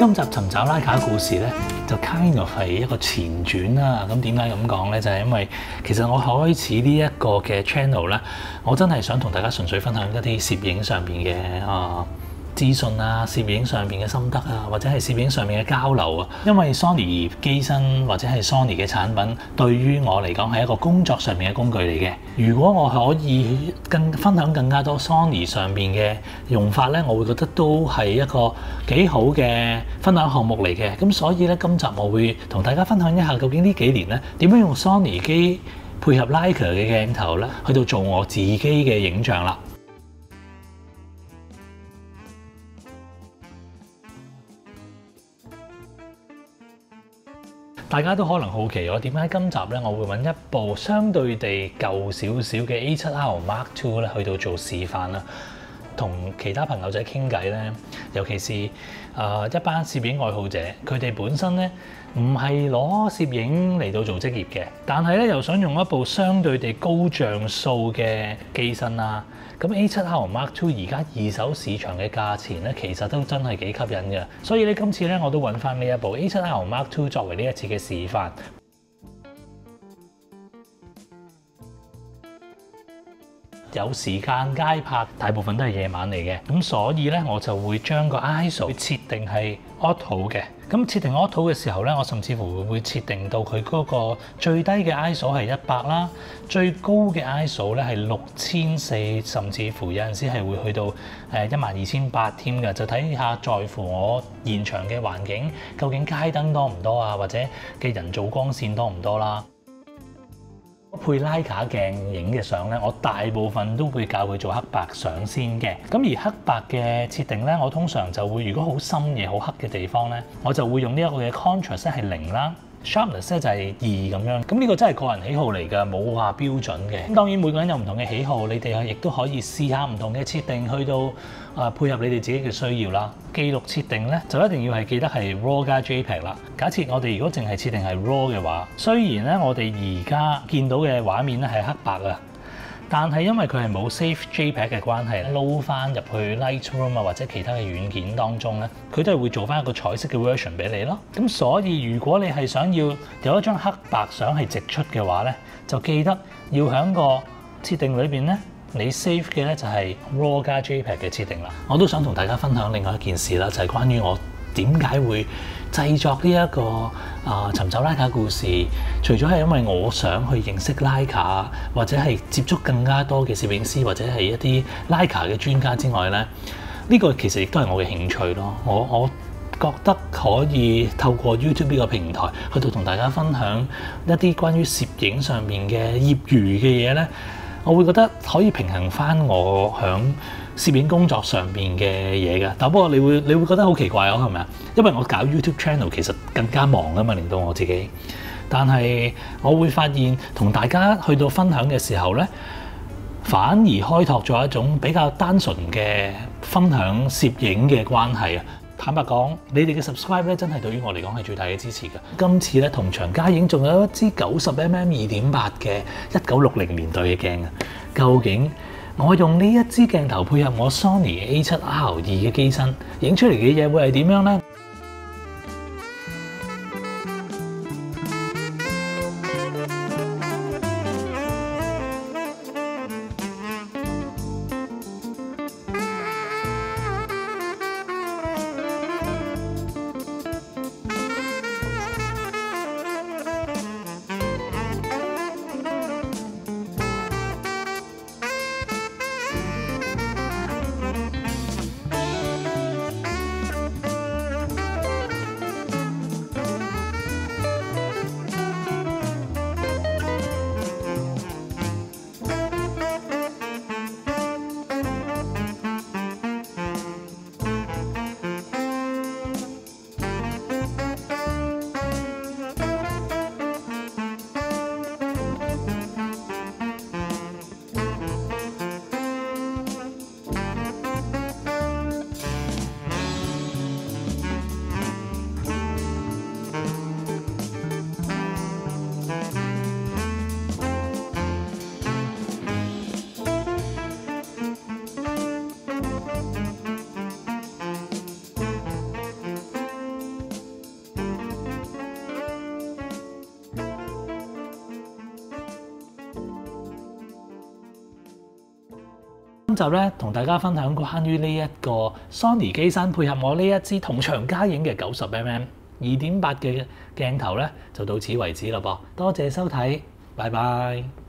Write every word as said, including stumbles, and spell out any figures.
今集尋找拉卡故事咧，就 kind of 係一個前傳啦。咁點解咁講咧？就係、是、因為其實我開始呢一個嘅 channel 咧，我真係想同大家純粹分享一啲攝影上邊嘅啊資訊啊，攝影上邊嘅心得啊，或者係攝影上面嘅交流啊。因為 Sony 機身或者係 Sony 嘅產品，對於我嚟講係一個工作上面嘅工具嚟嘅。如果我可以更分享更加多 Sony 上邊嘅用法咧，我會覺得都係一個幾好嘅分享項目嚟嘅。咁所以咧，今集我會同大家分享一下究竟呢幾年咧點樣用 Sony 機配合 Leica 嘅鏡頭咧，去到做我自己嘅影像啦。大家都可能好奇我點解今集咧，我會揾一部相對地舊少少嘅 A 七 R Mark Two 咧去到做示範啦，同其他朋友仔傾偈咧，尤其是啊、呃、一班攝影愛好者，佢哋本身咧唔係攞攝影嚟到做職業嘅，但係咧又想用一部相對地高像素嘅機身啦。咁 A 七 R Mark Two 而家二手市場嘅價錢咧，其實都真係幾吸引嘅，所以咧今次咧我都揾翻呢一部 A 七 R Mark Two 作為呢一次嘅示範。有時間街拍，大部分都係夜晚嚟嘅，咁所以咧我就會將個 I S O 設定係 auto 嘅。咁設定 auto 嘅時候咧，我甚至乎會設定到佢嗰個最低嘅 I S O 係一百啦，最高嘅 I S O 咧係六千四，甚至乎有陣時係會去到誒一萬二千八添嘅，就睇下在乎我現場嘅環境，究竟街燈多唔多啊，或者嘅人造光線多唔多啦。配拉卡鏡影嘅相咧，我大部分都會教佢做黑白相先嘅。咁而黑白嘅設定咧，我通常就會，如果好深夜、好黑嘅地方咧，我就會用呢一個嘅 contrast 咧係零啦。Sharpness 咧就係二咁樣，咁呢個真係個人喜好嚟㗎，冇話標準嘅。咁當然每個人有唔同嘅喜好，你哋亦都可以試下唔同嘅設定，去到啊配合你哋自己嘅需要啦。記錄設定咧就一定要係記得係 RAW 加 JPEG 啦。假設我哋如果淨係設定係 RAW 嘅話，雖然咧我哋而家見到嘅畫面咧係黑白啊，但係因為佢係冇 save JPEG 嘅關係，撈翻入去 Lightroom 啊或者其他嘅軟件當中咧，佢都係會做翻一個彩色嘅 version 俾你咯。咁所以如果你係想要有一張黑白相係直出嘅話咧，就記得要喺個設定裏邊咧，你 save 嘅咧就係 RAW 加 JPEG 嘅設定啦。我都想同大家分享另外一件事啦，就係關於我點解會製作呢、這、一個啊、呃、尋找拉卡故事，除咗係因為我想去認識拉卡，或者係接觸更加多嘅攝影師或者係一啲拉卡嘅專家之外咧，呢、這個其實亦都係我嘅興趣咯。我我覺得可以透過 YouTube 呢個平台去到同大家分享一啲關於攝影上面嘅業餘嘅嘢咧，我會覺得可以平衡翻我響攝影工作上邊嘅嘢嘅。但不過你會你會覺得好奇怪咯，係咪啊？因為我搞 YouTube channel 其實更加忙啊嘛，令到我自己。但係我會發現同大家去到分享嘅時候咧，反而開拓咗一種比較單純嘅分享攝影嘅關係啊。坦白講，你哋嘅 subscribe 咧，真係對於我嚟講係最大嘅支持嘅。今次咧同場加映仲有一支九十 mm 二點八嘅一九六零年代嘅鏡啊！究竟我用呢一支鏡頭配合我 Sony A 七 R 二嘅機身，影出嚟嘅嘢會係點樣咧？ 集咧同大家分享關於呢一個 Sony 機身配合我呢一支同場加映嘅九十 mm 二點八嘅鏡頭咧，就到此為止啦噃。多謝收睇，拜拜。